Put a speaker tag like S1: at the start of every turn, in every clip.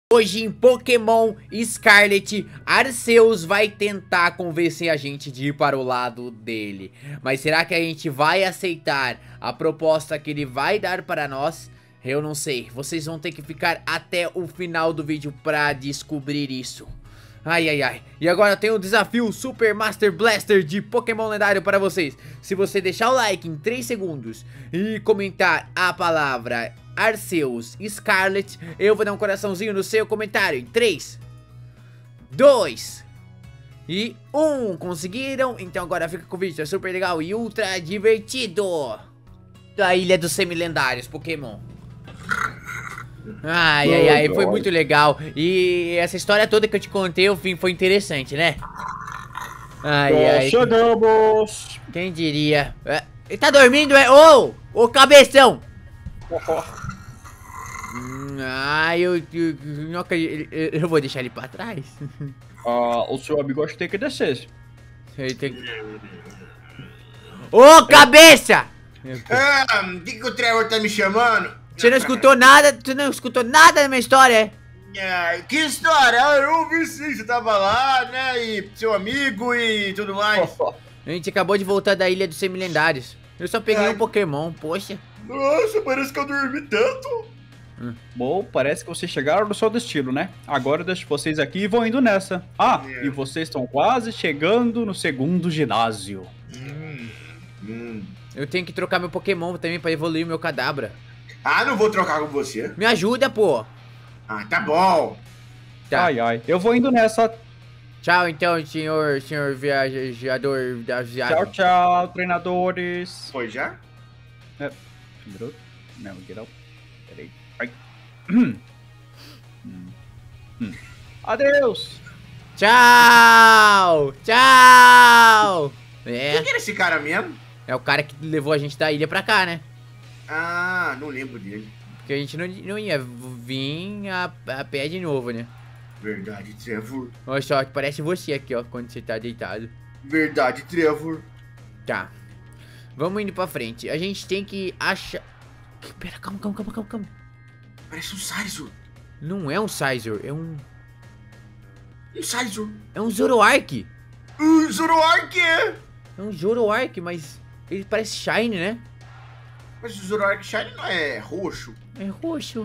S1: Hoje em Pokémon Scarlet, Arceus vai tentar convencer a gente de ir para o lado dele. Mas será que a gente vai aceitar a proposta que ele vai dar para nós? Eu não sei, vocês vão ter que ficar até o final do vídeo para descobrir isso. Ai, ai, ai. E agora tem o desafio Super Master Blaster de Pokémon lendário para vocês. Se você deixar o like em 3 segundos e comentar a palavra Arceus Scarlet, eu vou dar um coraçãozinho no seu comentário em 3, 2 e 1. Conseguiram? Então agora fica com o vídeo, é super legal e ultra divertido. A ilha dos semilendários Pokémon. Ai, ai, ai, foi muito legal. E essa história toda que eu te contei, o fim foi interessante, né? Ai, ai.
S2: Chegamos!
S1: Quem diria? Ele tá dormindo, é? Ô, cabeção! Não acredito. Eu vou deixar ele pra trás.
S2: O seu amigo acho que tem que descer.
S1: Ele tem que... Ô, cabeça!
S3: O que o Trevor tá me chamando?
S1: Você não escutou nada? Você não escutou nada da minha história, é?
S3: Que história? Eu ouvi sim, você tava lá, né? E seu amigo e tudo mais.
S1: A gente acabou de voltar da ilha dos semilendários. Eu só peguei um Pokémon, poxa.
S3: Nossa, parece que eu dormi tanto.
S2: Bom, parece que vocês chegaram no seu destino, né? Agora eu deixo vocês aqui e vão indo nessa. E vocês estão quase chegando no segundo ginásio.
S1: Eu tenho que trocar meu Pokémon também pra evoluir o meu Kadabra.
S3: Não vou trocar com você.
S1: Me ajuda, pô.
S3: Tá bom.
S1: Tá.
S2: Ai, ai. Eu vou indo nessa.
S1: Tchau, então, senhor viajador da viagem.
S2: Tchau, tchau, treinadores.
S3: Foi já?
S2: Não, get out. Peraí. Ai. Adeus.
S1: Tchau! Tchau!
S3: Quem que era esse cara mesmo?
S1: É o cara que levou a gente da ilha pra cá, né?
S3: Não lembro dele.
S1: Porque a gente não ia vir a pé de novo, né?
S3: Verdade, Trevor.
S1: Olha só, que parece você aqui, ó, quando você tá deitado.
S3: Verdade, Trevor.
S1: Tá. Vamos indo pra frente. A gente tem que achar... Pera, calma.
S3: Parece um Sizor.
S1: Não é um Sizor, é um...
S3: Um Sizor.
S1: É um Zoroark.
S3: Zoroark
S1: É um Zoroark, mas ele parece Shine, né?
S3: Mas o Zoroark Shine não é roxo?
S1: É roxo.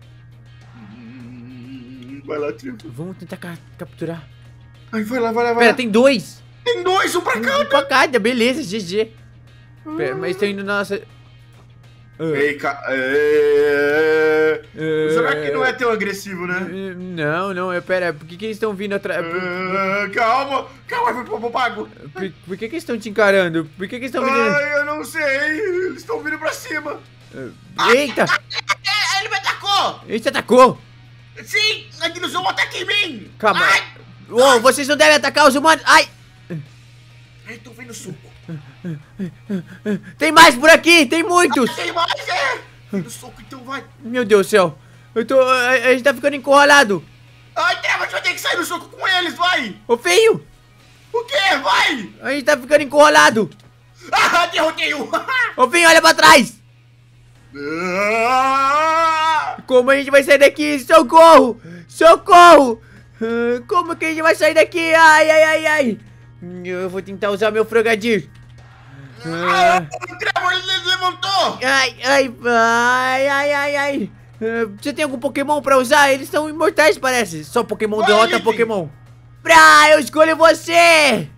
S3: Vai lá, Trevor.
S1: Vamos tentar capturar.
S3: Vai lá.
S1: Pera, tem 2.
S3: Tem 2, um pra cada.
S1: Um pra cada, beleza, GG. Pera, mas estão indo na nossa...
S3: Ei, o Zoroark não é tão agressivo, né?
S1: Não, pera, por que eles estão vindo atrás?
S3: Calma, vai pro pago.
S1: Por que eles estão te encarando? Por que eles estão vindo?
S3: Eu não sei, eles estão vindo pra cima.
S1: Eita!
S3: Ele me atacou!
S1: Ele te atacou?
S3: Sim, aqui no Zoom ataca em mim!
S1: Calma. Uou, vocês não devem atacar os humanos. Ai,
S3: tô vendo suco.
S1: tem mais por aqui, tem muitos.
S3: Tem mais, no soco, então vai.
S1: Meu Deus do céu. A gente tá ficando encurralado.
S3: Trevor, a gente vai ter que sair no soco com eles, vai.
S1: Ô, feio.
S3: O quê? Vai.
S1: A gente tá ficando encurralado.
S3: Derrotei um.
S1: Ô, feio, olha pra trás. Como a gente vai sair daqui? Socorro! Como que a gente vai sair daqui? Ai. Eu vou tentar usar meu Frogadier.
S3: O Trevor levantou.
S1: Ai. Você tem algum Pokémon pra usar? Eles são imortais, parece. Só Pokémon derrota Pokémon. Eu escolho você.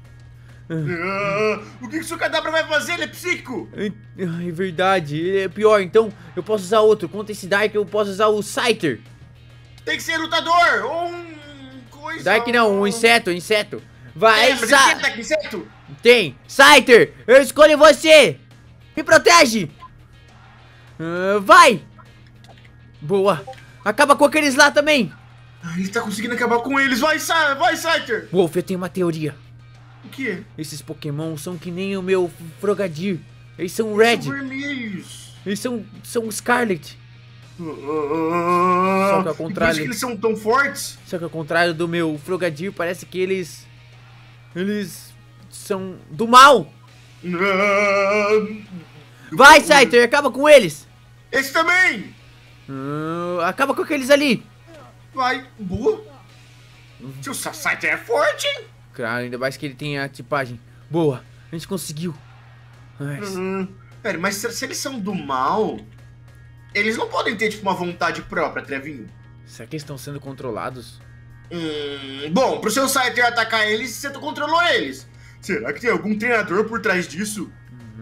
S3: O que o seu Kadabra vai fazer? Ele é psíquico.
S1: É verdade, ele é pior. Então eu posso usar outro. Contra esse Dark eu posso usar o Scyther.
S3: Tem que ser lutador ou coisa...
S1: Dark não, um inseto. Vai,
S3: inseto?
S1: Tem, Scyther, eu escolho você. Me protege. Vai. Boa. Acaba com aqueles lá também.
S3: Ele tá conseguindo acabar com eles. Vai, Scyther.
S1: Wolf, eu tenho uma teoria.
S3: O quê?
S1: Esses Pokémon são que nem o meu Frogadier. Eles são Red.
S3: São vermelhos.
S1: Eles são Scarlet.
S3: Só
S1: que ao contrário.
S3: Por isso que eles são tão fortes?
S1: Só que ao contrário do meu Frogadier, parece que eles são do mal. Vai, Scyther, acaba com eles.
S3: Esse também.
S1: Acaba com aqueles ali.
S3: Vai, boa. Seu Scyther é forte, hein?
S1: Cara, ainda mais que ele tem a tipagem. Boa, a gente conseguiu.
S3: Pera, mas se eles são do mal, eles não podem ter, tipo, uma vontade própria, Trevinho.
S1: Será que eles estão sendo controlados?
S3: Bom, pro seu Scyther atacar eles, você controlou eles. Será que tem algum treinador por trás disso?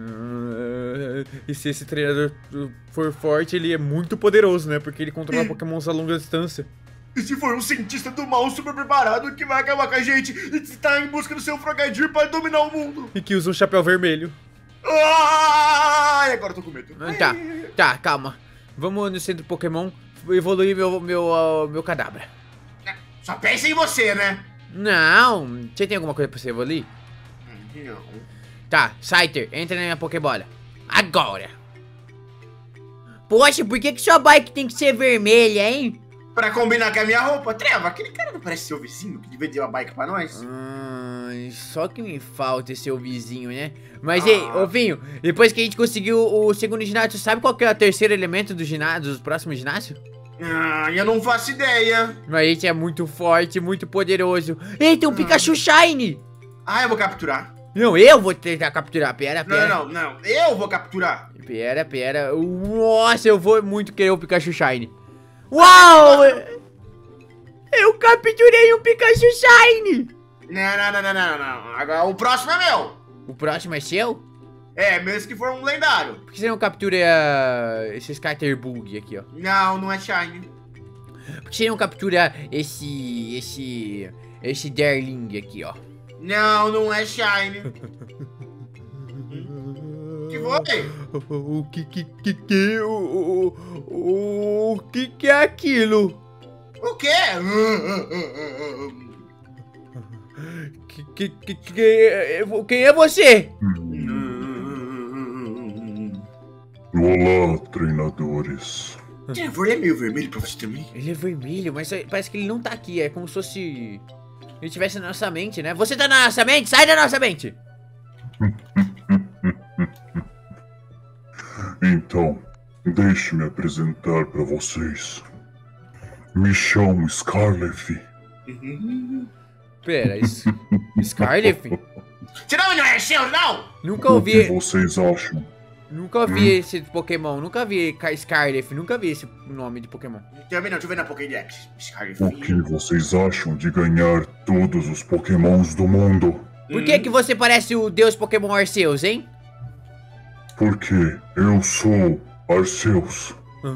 S1: E se esse treinador for forte, ele é muito poderoso, né? Porque ele controla pokémons a longa distância.
S3: E se for um cientista do mal super preparado que vai acabar com a gente e está em busca do seu Frogadier para dominar o mundo?
S1: E que usa um chapéu vermelho.
S3: Ai, agora eu tô com medo.
S1: Tá, calma. Vamos no centro Pokémon evoluir meu Kadabra.
S3: Só pensa em você, né?
S1: Não, você tem alguma coisa pra você evoluir?
S3: Não.
S1: Tá, Scyther, entra na minha Pokébola. Agora. Poxa, por que sua bike tem que ser vermelha, hein?
S3: Pra combinar com a minha roupa. Treva, aquele cara não parece seu vizinho que devia ter uma bike pra nós?
S1: Só que me falta esse seu vizinho, né? Mas ei, ô Vinho, depois que a gente conseguiu o segundo ginásio, sabe qual que é o terceiro elemento do ginásio, dos próximos ginásios?
S3: Eu não faço ideia.
S1: Mas a gente é muito forte, muito poderoso. Ei, tem um Pikachu Shiny!
S3: Eu vou capturar.
S1: Não, eu vou tentar capturar. Pera.
S3: Não. Eu vou capturar.
S1: Pera. Nossa, eu vou muito querer o Pikachu Shiny. Uau! Eu capturei um Pikachu Shiny!
S3: Não. Agora o próximo é meu.
S1: O próximo é seu?
S3: É, mesmo que for um lendário.
S1: Por que você não captura esse Scatterbug aqui, ó?
S3: Não é Shiny.
S1: Por que você não captura esse Darling aqui, ó?
S3: Não é Shiny. Que foi?
S1: O que é aquilo?
S3: O quê?
S1: Quem é você?
S4: Olá, treinadores.
S3: Ele é meio vermelho pra você também?
S1: Ele é vermelho, mas parece que ele não tá aqui. É como se fosse ele estivesse na nossa mente, né? Você tá na nossa mente? Sai da nossa mente!
S4: Então, deixe-me apresentar para vocês. Me chamo Scarlet.
S1: Pera, isso... Scarlet?
S3: Seu nome não é seu, não?
S1: Nunca
S4: O que
S1: ouvi...
S4: vocês acham?
S1: Nunca vi esse Pokémon, nunca vi Scarlet, nunca vi esse nome de Pokémon.
S3: Também não, deixa eu ver na Pokédex.
S4: O que vocês acham de ganhar todos os Pokémons do mundo?
S1: Por que você parece o deus Pokémon Arceus, hein?
S4: Porque eu sou Arceus.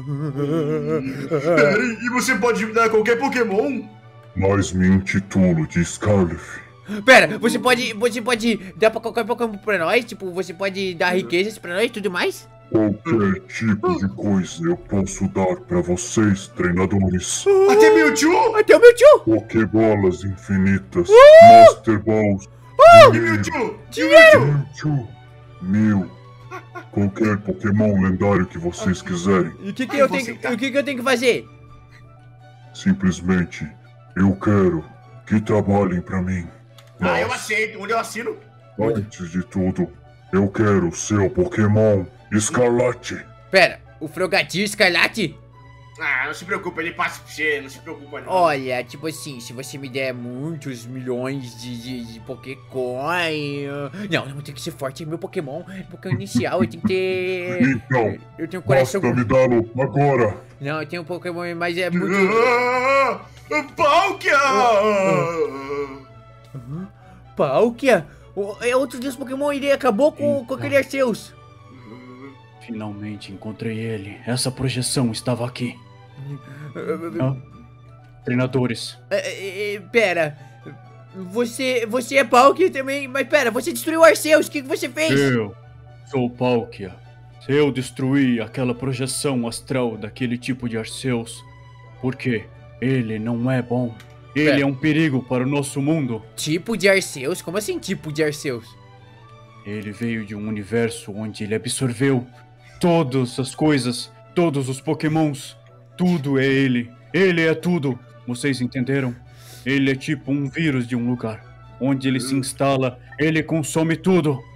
S3: E você pode me dar qualquer Pokémon?
S4: Mas me intitulo de Scarlet.
S1: Pera, você pode dar pra qualquer Pokémon pra nós? Tipo, você pode dar riquezas pra nós e tudo mais?
S4: Qualquer tipo de coisa eu posso dar pra vocês, treinadores.
S3: Até Mewtwo?
S1: Até o Mewtwo!
S4: Pokébolas infinitas, Master Balls,
S3: E Mewtwo?
S4: Mewtwo, Mew, qualquer Pokémon lendário que vocês quiserem.
S1: E o que
S3: eu vou aceitar.
S1: eu tenho que fazer?
S4: Simplesmente, eu quero que trabalhem pra mim.
S3: Eu aceito. Onde eu assino?
S4: Antes de tudo, eu quero o seu Pokémon Escarlate.
S1: Pera, o Frogadier Escarlate?
S3: Não se preocupa, ele passa pra você, não se preocupa não.
S1: Olha, tipo assim, se você me der muitos milhões de Pokécoin... Não, tem que ser forte, é meu Pokémon inicial, eu tenho que ter...
S4: Então,
S1: Eu tenho um coração...
S4: basta me dá-lo agora.
S1: Não, eu tenho um Pokémon, mas é muito...
S3: Palkia!
S1: Palkia? É outro deus Pokémon, ele acabou com aquele Arceus.
S2: Finalmente encontrei ele. Essa projeção estava aqui. Treinadores.
S1: Pera, você é Palkia também, mas pera, você destruiu o Arceus, o que você fez?
S2: Eu sou Palkia. Eu destruí aquela projeção astral daquele tipo de Arceus. Porque ele não é bom. Ele é um perigo para o nosso mundo.
S1: Tipo de Arceus? Como assim tipo de Arceus?
S2: Ele veio de um universo onde ele absorveu todas as coisas, todos os Pokémons. Tudo é ele. Ele é tudo. Vocês entenderam? Ele é tipo um vírus de um lugar. Onde ele se instala, ele consome tudo.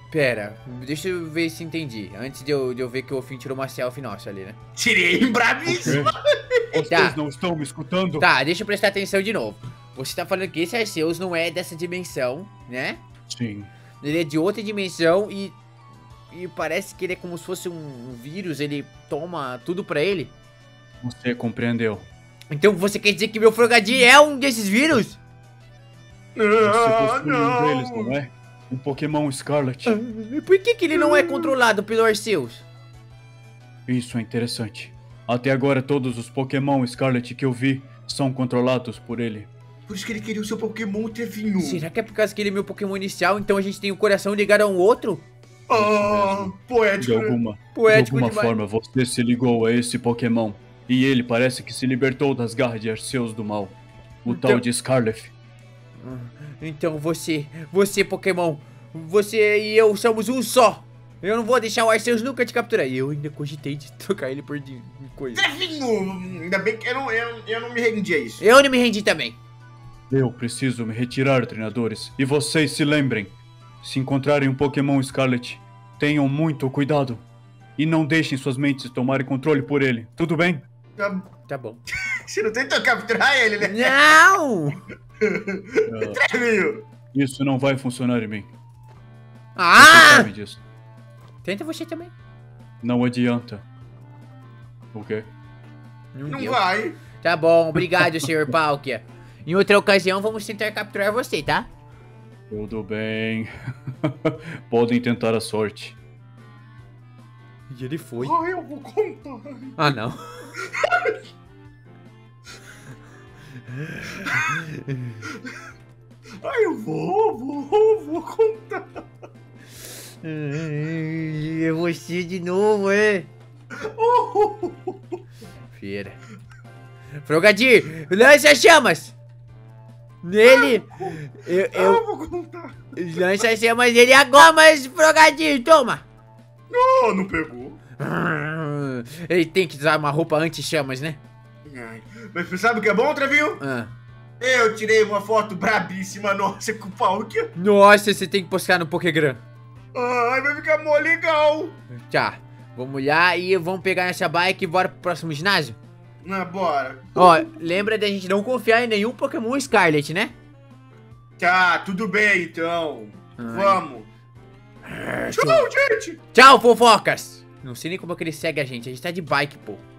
S1: Pera, deixa eu ver se entendi. Antes de eu ver que o Finn tirou uma selfie nossa ali, né?
S3: Tirei brabíssimo.
S2: Vocês não estão me escutando?
S1: Tá, deixa eu prestar atenção de novo. Você tá falando que esse Arceus não é dessa dimensão, né?
S2: Sim.
S1: Ele é de outra dimensão e parece que ele é como se fosse um vírus, ele toma tudo pra ele.
S2: Você compreendeu.
S1: Então você quer dizer que meu Frogadier é um desses vírus?
S2: Você
S3: Ah,
S2: possui um deles, não é? Um Pokémon Scarlet.
S1: Por que ele não é controlado pelo Arceus?
S2: Isso é interessante. Até agora todos os Pokémon Scarlet que eu vi são controlados por ele.
S3: Por isso que ele queria o seu Pokémon, Trevinho.
S1: Será que é por causa que ele é meu Pokémon inicial, então a gente tem o coração ligado a um outro?
S3: Ah,
S2: De
S3: poético.
S2: alguma,
S1: Poético
S2: de alguma
S1: demais.
S2: forma você se ligou a esse Pokémon. E ele parece que se libertou das garras de Arceus do mal. O
S1: Então-
S2: tal de Scarlet.
S1: Então você Pokémon, você e eu somos um só. Eu não vou deixar o Arceus nunca te capturar. E eu ainda cogitei de trocar ele por coisa.
S3: Trevinho, ainda bem que eu não me rendi a isso.
S1: Eu não me rendi também.
S2: Eu preciso me retirar, treinadores. E vocês se lembrem. Se encontrarem um Pokémon Scarlet, tenham muito cuidado. E não deixem suas mentes tomarem controle por ele. Tudo bem?
S1: Tá bom.
S3: Você não tentou capturar ele, né?
S1: Não!
S3: Trevinho.
S2: Isso não vai funcionar em mim. Vocês
S1: Ah!
S2: sabem disso.
S1: Tenta você também.
S2: Não adianta. O quê?
S3: Não
S1: deu.
S3: vai.
S1: Tá bom, obrigado, Sr. Palkia. Em outra ocasião, vamos tentar capturar você, tá?
S2: Tudo bem. Podem tentar a sorte.
S1: E ele foi.
S3: Ai, eu vou contar.
S1: Ah, não.
S3: Ai, eu vou contar.
S1: É você de novo, é? Feira. Frogadier, lança as chamas! Nele! Eu
S3: vou contar.
S1: lança as chamas nele agora, mas Frogadier, toma!
S3: Oh, não pegou.
S1: Ele tem que usar uma roupa anti-chamas, né?
S3: Ai, mas você sabe o que é bom, Trevinho?
S1: Ah.
S3: Eu tirei uma foto brabíssima nossa com o Palkia.
S1: Nossa, você tem que postar no Pokégram.
S3: Ai, vai ficar mó legal.
S1: Tá, vamos lá e vamos pegar nessa bike e bora pro próximo ginásio?
S3: Bora.
S1: Ó, lembra da gente não confiar em nenhum Pokémon Scarlet, né?
S3: Tá, tudo bem então.
S1: Ai.
S3: Vamos. Tchau, gente.
S1: Tchau, fofocas! Não sei nem como é que ele segue a gente tá de bike, pô.